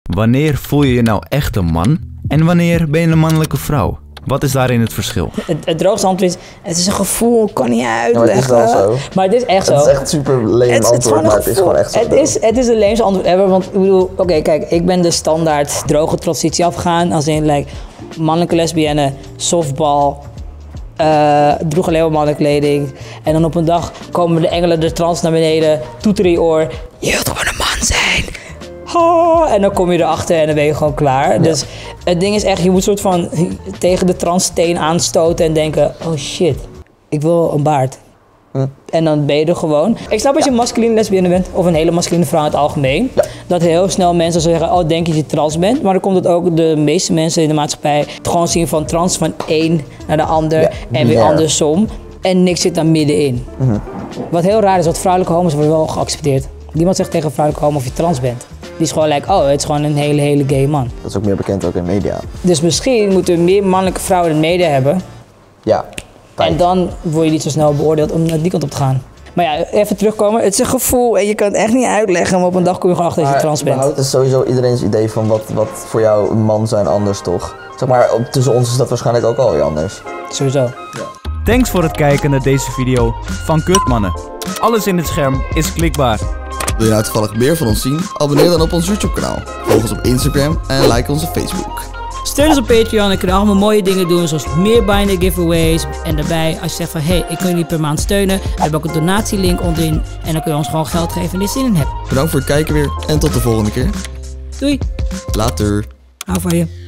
Wanneer voel je je nou echt een man en wanneer ben je een mannelijke vrouw? Wat is daarin het verschil? Het droogste antwoord is, het is een gevoel, ik kan niet uitleggen. Ja, maar het is wel zo. Maar het is echt zo. Het is echt super leem antwoord, maar het is gewoon echt zo. Het is de leemste antwoord ever, want ik bedoel, oké, kijk, ik ben de standaard droge transitie afgegaan. Als in, like, mannelijke lesbienne, softball, droeg alleen maar mannelijke kleding. En dan op een dag komen de engelen de trans naar beneden, toeter in je oor. Je wilt gewoon een man zijn. Oh, en dan kom je erachter en dan ben je gewoon klaar. Ja. Dus het ding is echt, je moet soort van tegen de transsteen aanstoten en denken, oh shit, ik wil een baard. En dan ben je er gewoon. Ik snap als je een masculine lesbienne bent, of een hele masculine vrouw in het algemeen, dat heel snel mensen zeggen, oh denk je dat je trans bent. Maar dan komt het ook de meeste mensen in de maatschappij het gewoon zien van trans van één naar de ander en weer andersom. En niks zit daar middenin. Wat heel raar is, want vrouwelijke homo's worden wel geaccepteerd. Niemand zegt tegen een vrouwelijke homo of je trans bent. Die is gewoon like, oh, het is gewoon een hele gay man. Dat is ook meer bekend ook in media. Dus misschien moeten we meer mannelijke vrouwen in de media hebben. Ja. En dan word je niet zo snel beoordeeld om naar die kant op te gaan. Maar ja, even terugkomen. Het is een gevoel en je kan het echt niet uitleggen. Maar op een dag kom je gewoon achter dat je trans bent. Het is sowieso iedereen's idee van wat voor jou een man zijn anders, toch? Zeg maar, tussen ons is dat waarschijnlijk ook alweer anders. Sowieso. Ja. Thanks voor het kijken naar deze video van Kutmannen. Alles in het scherm is klikbaar. Wil je nou toevallig meer van ons zien? Abonneer dan op ons YouTube kanaal. Volg ons op Instagram en like onze Facebook. Steun ons op Patreon en kunnen allemaal mooie dingen doen, zoals meer binder giveaways. En daarbij, als je zegt van, hey, ik kan jullie per maand steunen, we hebben ook een donatielink onderin. En dan kun je ons gewoon geld geven en je zin in hebt. Bedankt voor het kijken weer en tot de volgende keer. Doei. Later. Hou van je.